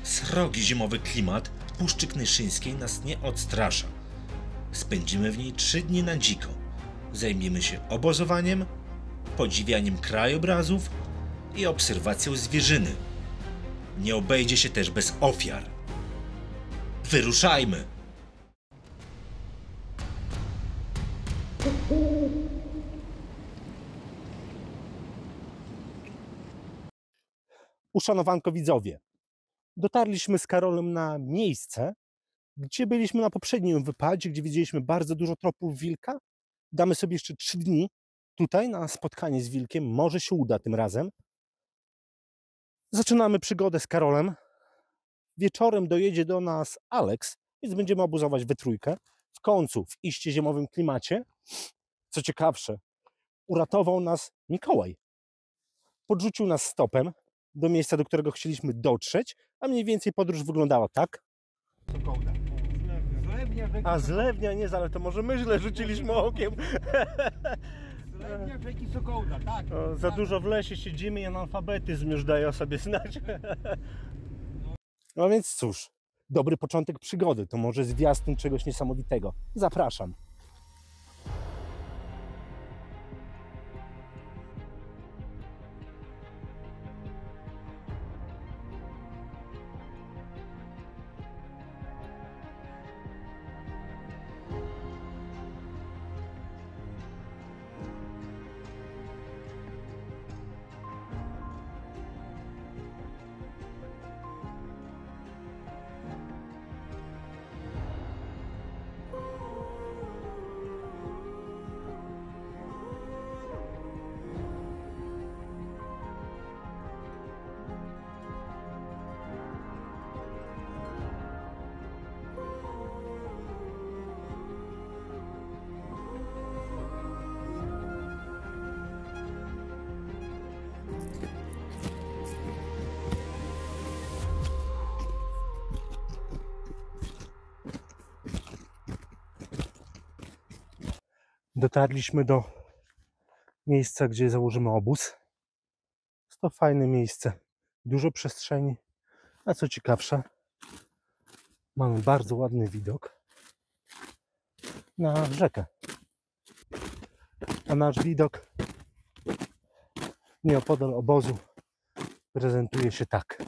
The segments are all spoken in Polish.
Srogi zimowy klimat Puszczy Knyszyńskiej nas nie odstrasza. Spędzimy w niej 3 dni na dziko. Zajmiemy się obozowaniem, podziwianiem krajobrazów i obserwacją zwierzyny. Nie obejdzie się też bez ofiar. Wyruszajmy! Uszanowanko widzowie, dotarliśmy z Karolem na miejsce, gdzie byliśmy na poprzednim wypadzie, gdzie widzieliśmy bardzo dużo tropów wilka. Damy sobie jeszcze 3 dni tutaj na spotkanie z wilkiem. Może się uda tym razem. Zaczynamy przygodę z Karolem. Wieczorem dojedzie do nas Alex, więc będziemy obozować we trójkę. W końcu w iście zimowym klimacie. Co ciekawsze, uratował nas Mikołaj. Podrzucił nas stopem do miejsca, do którego chcieliśmy dotrzeć, a mniej więcej podróż wyglądała tak. A zlewnia nie, ale to może my źle rzuciliśmy okiem. Zlewnia rzeki Sokołda, tak. O, za dużo w lesie siedzimy i analfabetyzm już daje o sobie znać. No więc cóż, dobry początek przygody, to może zwiastun czegoś niesamowitego. Zapraszam. Dotarliśmy do miejsca, gdzie założymy obóz. Jest to fajne miejsce, dużo przestrzeni, a co ciekawsze, mamy bardzo ładny widok na rzekę. A nasz widok nieopodal obozu prezentuje się tak.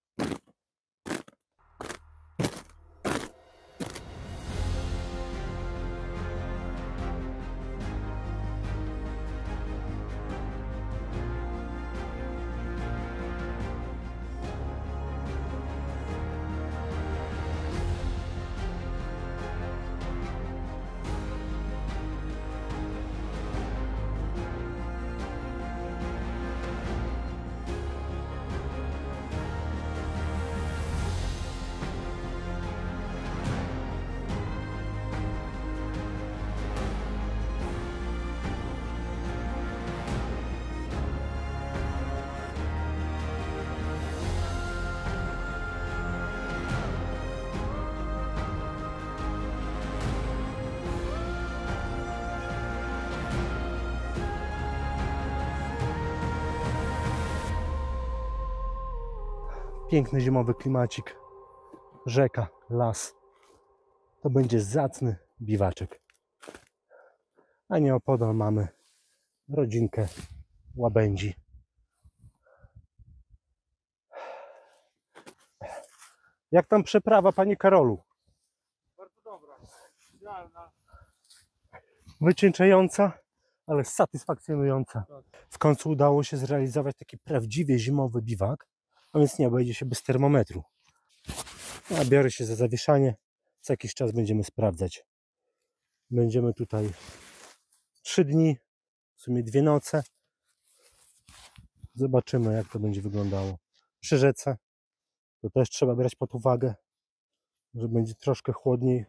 Piękny zimowy klimacik, rzeka, las. To będzie zacny biwaczek. A nieopodal mamy rodzinkę łabędzi. Jak tam przeprawa, panie Karolu? Bardzo dobra, idealna. Wycieńczająca, ale satysfakcjonująca. W końcu udało się zrealizować taki prawdziwie zimowy biwak, a więc nie obejdzie się bez termometru. Ja biorę się za zawieszanie, co jakiś czas będziemy sprawdzać. Będziemy tutaj 3 dni, w sumie 2 noce. Zobaczymy, jak to będzie wyglądało. Przy rzece to też trzeba brać pod uwagę, że będzie troszkę chłodniej,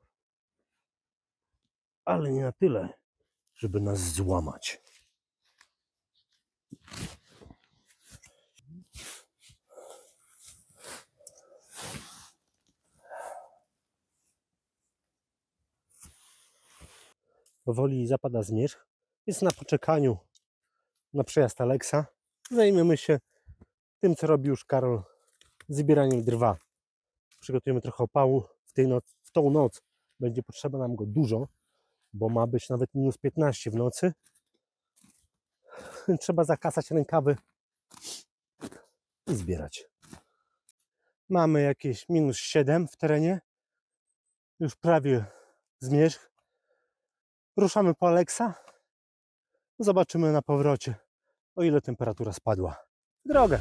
ale nie na tyle, żeby nas złamać. Powoli zapada zmierzch, jest na poczekaniu na przejazd Alexa. Zajmiemy się tym, co robi już Karol, zbieraniem drwa. przygotujemy trochę opału. W tą noc będzie potrzeba nam go dużo, bo ma być nawet minus 15 w nocy. Trzeba zakasać rękawy i zbierać. Mamy jakieś minus 7 w terenie. Już prawie zmierzch. Ruszamy po Alexa. Zobaczymy na powrocie, o ile temperatura spadła. W drogę.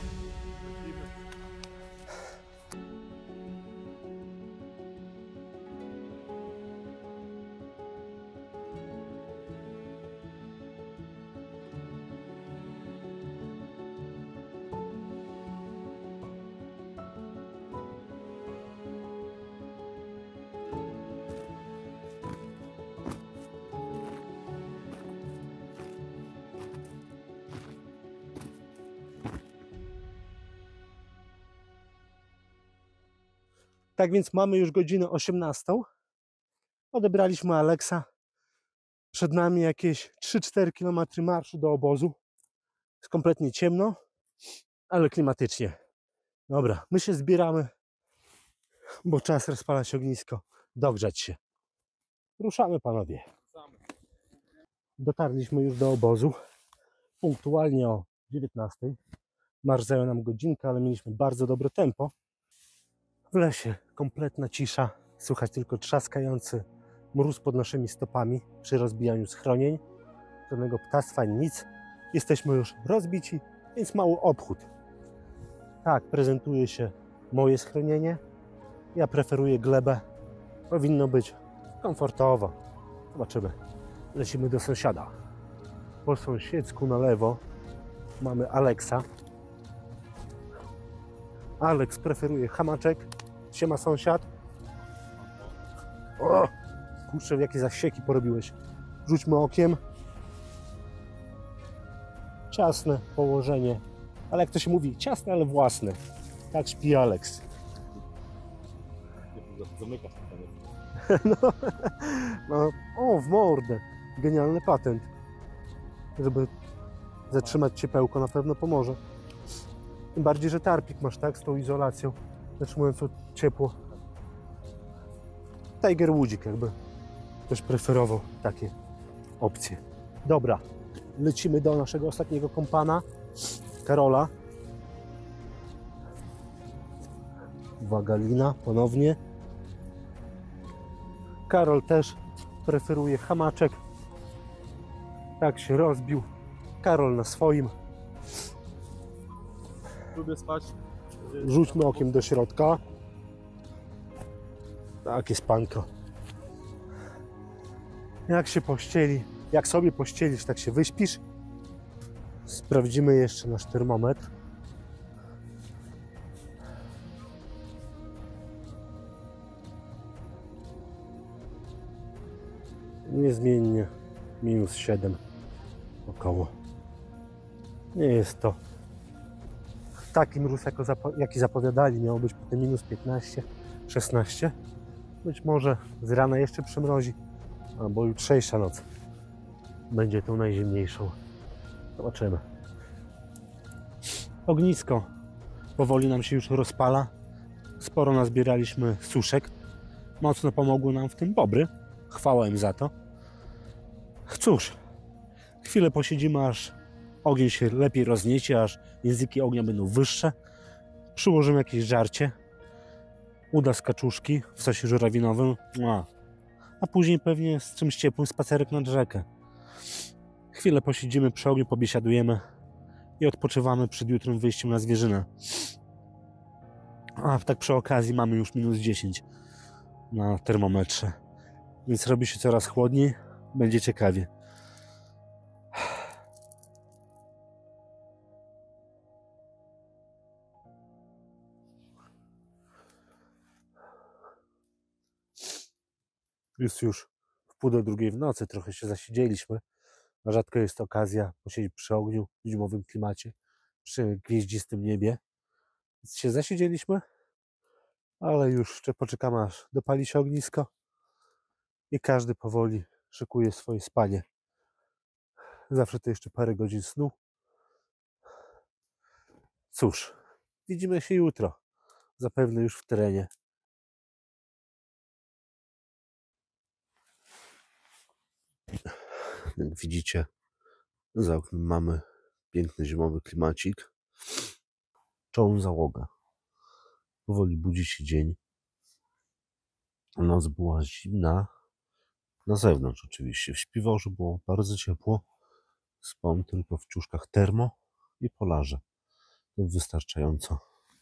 Tak więc mamy już godzinę 18. Odebraliśmy Alexa. Przed nami jakieś 3-4 km marszu do obozu. Jest kompletnie ciemno, ale klimatycznie. Dobra, my się zbieramy, bo czas rozpalać ognisko, dogrzać się. Ruszamy, panowie. Dotarliśmy już do obozu. Punktualnie o 19. Marsz zajął nam godzinkę, ale mieliśmy bardzo dobre tempo. W lesie kompletna cisza, słychać tylko trzaskający mróz pod naszymi stopami przy rozbijaniu schronień. Żadnego ptactwa, nic. Jesteśmy już rozbici, więc mały obchód. Tak prezentuje się moje schronienie. Ja preferuję glebę. Powinno być komfortowo. Zobaczymy. Lecimy do sąsiada. Po sąsiedzku na lewo mamy Alexa. Alex preferuje hamaczek. Siema, sąsiad. O! Kurczę, jakie zasieki porobiłeś. Rzućmy okiem. Ciasne położenie. Ale jak to się mówi, ciasne, ale własne. Tak śpi Alex. Zamykasz No, o, w mordę. Genialny patent. Żeby zatrzymać ciepełko, na pewno pomoże. Tym bardziej, że tarpik masz, tak? Z tą izolacją. Zatrzymującą ciepło. Tiger Woodzik, jakby ktoś preferował takie opcje. Dobra, lecimy do naszego ostatniego kompana, Karola. Uwaga, lina ponownie. Karol też preferuje hamaczek. Tak się rozbił. Karol na swoim. Lubię spać. Rzućmy okiem do środka. Takie spanko. Jak się pościeli, jak sobie pościelisz, tak się wyśpisz. Sprawdzimy jeszcze nasz termometr. Niezmiennie minus 7 około. Nie jest to taki mróz, jaki zapowiadali. Miało być potem minus 15, 16. Być może z rana jeszcze przymrozi, albo jutrzejsza noc będzie tą najzimniejszą. Zobaczymy. Ognisko powoli nam się już rozpala. Sporo nazbieraliśmy suszek. Mocno pomogły nam w tym bobry. Chwała im za to. Cóż, chwilę posiedzimy, aż ogień się lepiej rozniecie, aż języki ognia będą wyższe. Przyłożymy jakieś żarcie. Uda z kaczuszki w sosie żurawinowym. A później pewnie z czymś ciepłym spacerek nad rzekę. Chwilę posiedzimy przy ogniu, pobiesiadujemy i odpoczywamy przed jutrem wyjściem na zwierzynę. A tak przy okazji mamy już minus 10 na termometrze. Więc robi się coraz chłodniej. Będzie ciekawie. Jest już w pół do 2 w nocy, trochę się zasiedzieliśmy. Rzadko jest okazja posiedzieć przy ogniu w zimowym klimacie, przy gwieździstym niebie. Więc się zasiedzieliśmy, ale już jeszcze poczekamy, aż dopali się ognisko i każdy powoli szykuje swoje spanie. Zawsze to jeszcze parę godzin snu. Cóż, widzimy się jutro. Zapewne już w terenie. Jak widzicie, za oknem mamy piękny zimowy klimacik. Czołem załoga. Powoli budzi się dzień. Noc była zimna. Na zewnątrz oczywiście. W śpiworze było bardzo ciepło. Spałem tylko w ciuszkach termo i polarze. To wystarczająco.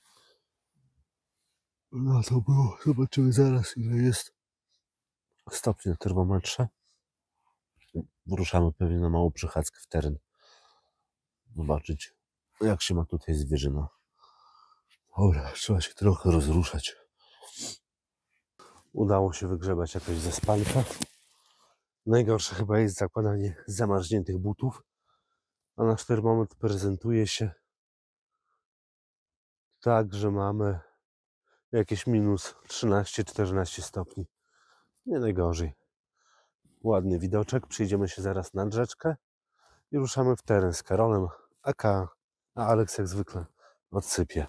No to było. Zobaczymy zaraz, ile jest stopni na termometrze. Wyruszamy pewnie na małą przechadzkę w teren. Zobaczyć, jak się ma tutaj zwierzyna. Dobra, trzeba się trochę rozruszać. Udało się wygrzebać jakąś zaspankę. Najgorsze chyba jest zakładanie zamarzniętych butów, a nasz termometr prezentuje się tak, że mamy jakieś minus 13-14 stopni. Nie najgorzej. Ładny widoczek. Przyjdziemy się zaraz nad rzeczkę i ruszamy w teren z Karolem, a Aleks jak zwykle odsypie.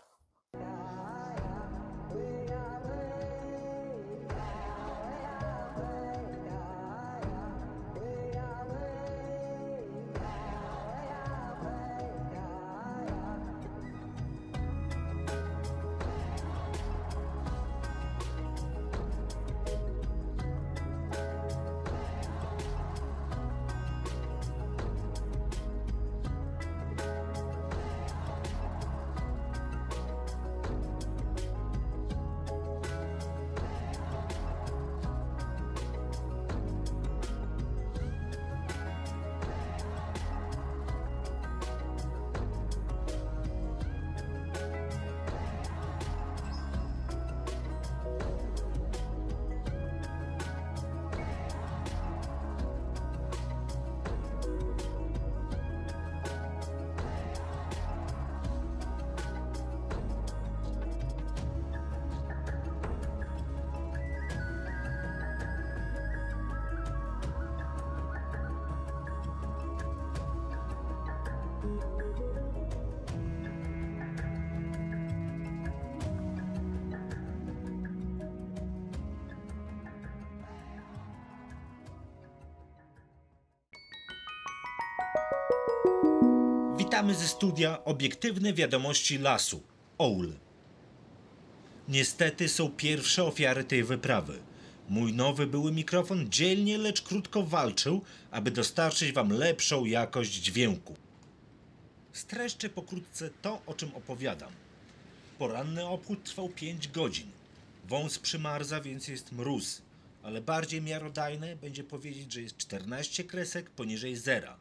Witamy ze studia Obiektywne Wiadomości Lasu, OUL. Niestety są pierwsze ofiary tej wyprawy. Mój nowy były mikrofon dzielnie, lecz krótko walczył, aby dostarczyć wam lepszą jakość dźwięku. Streszczę pokrótce to, o czym opowiadam. Poranny obchód trwał 5 godzin. Wąs przymarza, więc jest mróz, ale bardziej miarodajne będzie powiedzieć, że jest 14 kresek poniżej zera.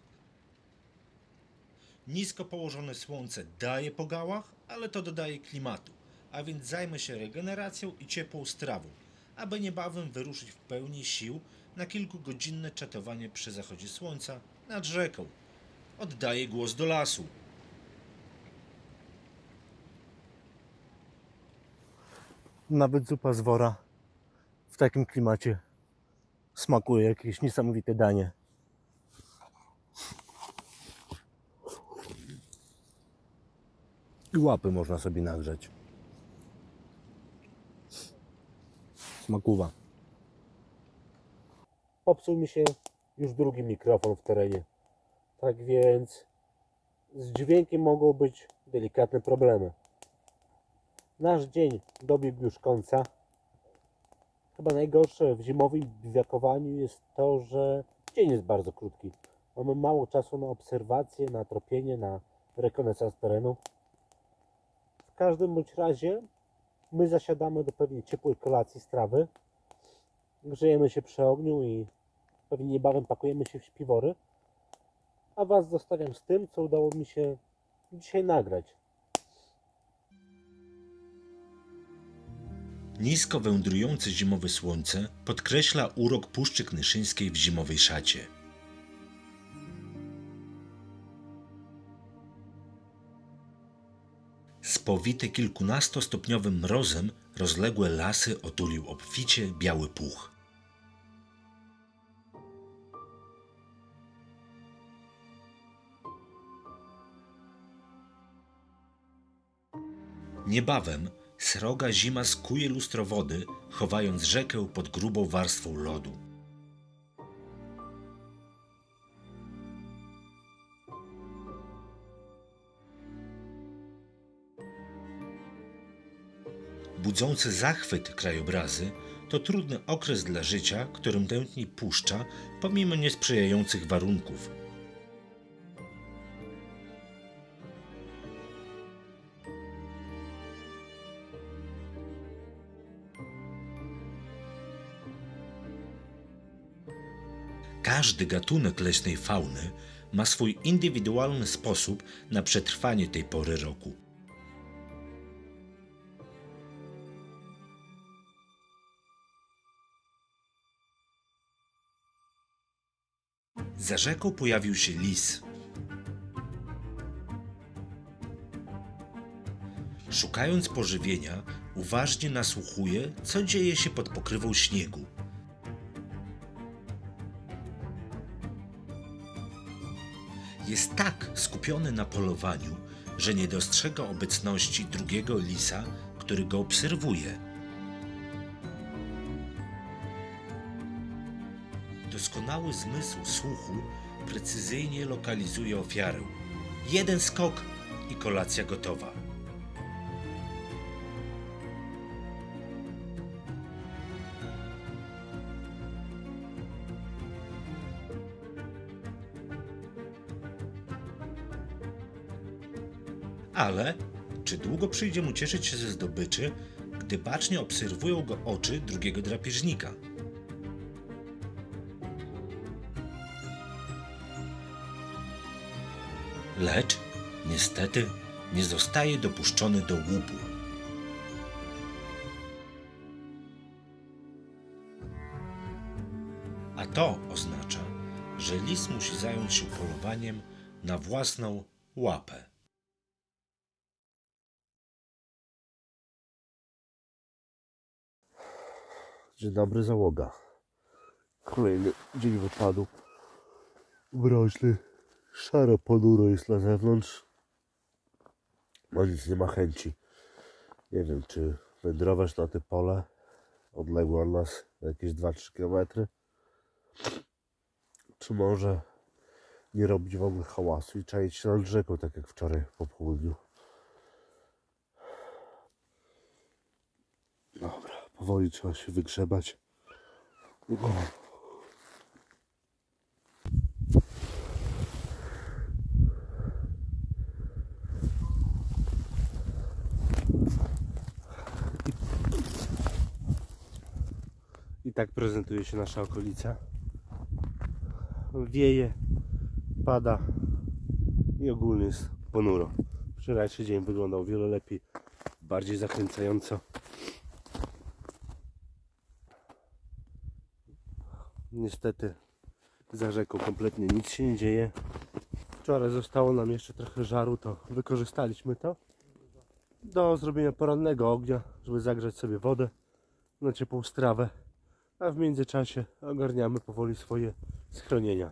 Nisko położone słońce daje po gałach, ale to dodaje klimatu, a więc zajmę się regeneracją i ciepłą strawą, aby niebawem wyruszyć w pełni sił na kilkugodzinne czatowanie przy zachodzie słońca nad rzeką. Oddaję głos do lasu. Nawet zupa z wora w takim klimacie smakuje jakieś niesamowite danie. I łapy można sobie nagrzać. Smakuwa. Popsuł mi się już drugi mikrofon w terenie. Tak więc z dźwiękiem mogą być delikatne problemy. Nasz dzień dobiegł już końca. Chyba najgorsze w zimowym biwakowaniu jest to, że dzień jest bardzo krótki. Mamy mało czasu na obserwacje, na tropienie, na rekonesans terenu. W każdym bądź razie my zasiadamy do pewnie ciepłej kolacji z trawy. Grzejemy się przy ogniu i pewnie niebawem pakujemy się w śpiwory. A Was zostawiam z tym, co udało mi się dzisiaj nagrać. Nisko wędrujące zimowe słońce podkreśla urok Puszczy Knyszyńskiej w zimowej szacie. Spowite kilkunastostopniowym mrozem rozległe lasy otulił obficie biały puch. Niebawem sroga zima skuje lustro wody, chowając rzekę pod grubą warstwą lodu. budzące zachwyt krajobrazy to trudny okres dla życia, którym tętni puszcza pomimo niesprzyjających warunków. Każdy gatunek leśnej fauny ma swój indywidualny sposób na przetrwanie tej pory roku. Za rzeką pojawił się lis. Szukając pożywienia, uważnie nasłuchuje, co dzieje się pod pokrywą śniegu. Jest tak skupiony na polowaniu, że nie dostrzega obecności drugiego lisa, który go obserwuje. Doskonały zmysł słuchu precyzyjnie lokalizuje ofiarę. Jeden skok i kolacja gotowa. Ale czy długo przyjdzie mu cieszyć się ze zdobyczy, gdy bacznie obserwują go oczy drugiego drapieżnika? Lecz niestety nie zostaje dopuszczony do łupu. A to oznacza, że lis musi zająć się polowaniem na własną łapę. Dzień dobry, załoga. Kolejny dzień wypadu. Mroźny, szaro, ponuro jest na zewnątrz. No nic, nie ma chęci. Nie wiem, czy wędrować na te pole odległe od nas jakieś 2-3 km, czy może nie robić w ogóle hałasu i czaić się nad rzeką, tak jak wczoraj po południu. Dobra, powoli trzeba się wygrzebać. I tak prezentuje się nasza okolica. Wieje, pada i ogólnie jest ponuro. Wczorajszy dzień wyglądał o wiele lepiej, bardziej zachęcająco. Niestety za rzeką kompletnie nic się nie dzieje. Wczoraj zostało nam jeszcze trochę żaru, to wykorzystaliśmy to do zrobienia porannego ognia, żeby zagrzać sobie wodę na ciepłą strawę, a w międzyczasie ogarniamy powoli swoje schronienia.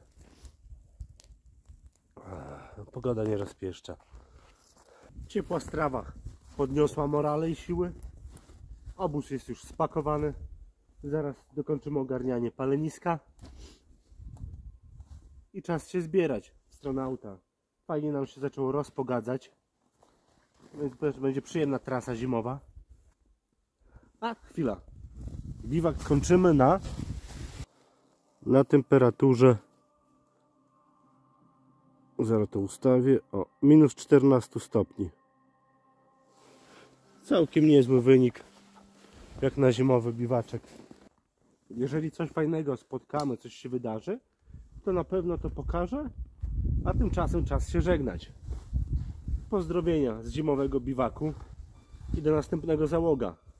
Pogoda nie rozpieszcza. Ciepła strawa podniosła morale i siły. Obóz jest już spakowany. Zaraz dokończymy ogarnianie paleniska i czas się zbierać w stronę auta. Fajnie nam się zaczęło rozpogadzać, więc będzie przyjemna trasa zimowa. A, chwila. Biwak kończymy na temperaturze, zaraz to ustawię, o minus 14 stopni. Całkiem niezły wynik jak na zimowy biwaczek. Jeżeli coś fajnego spotkamy, coś się wydarzy, to na pewno to pokażę, a tymczasem czas się żegnać. Pozdrowienia z zimowego biwaku i do następnego, załoga.